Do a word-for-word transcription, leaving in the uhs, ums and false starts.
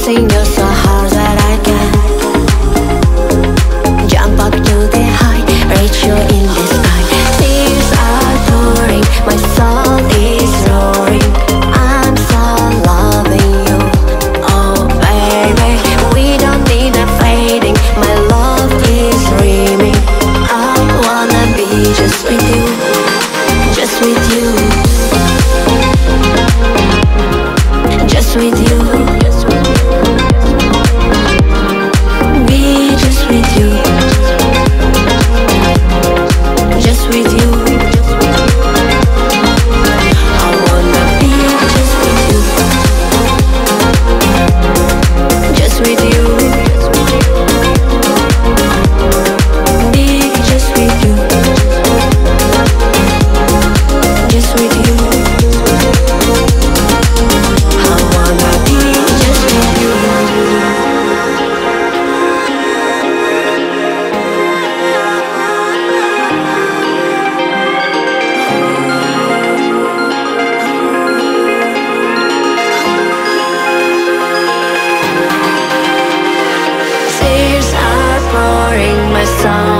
Chasing you so hard that I can jump up to the high, reach you in the sky. Tears are pouring, my soul is roaring. I'm so loving you, oh baby. We don't need a fading, my love is dreaming. I wanna be just with you, just with you, just with you. Be just with you, just with you. I wanna be just with you, just with you. Be just with you, just with you. I wanna be just with you. Tears are pouring, my soul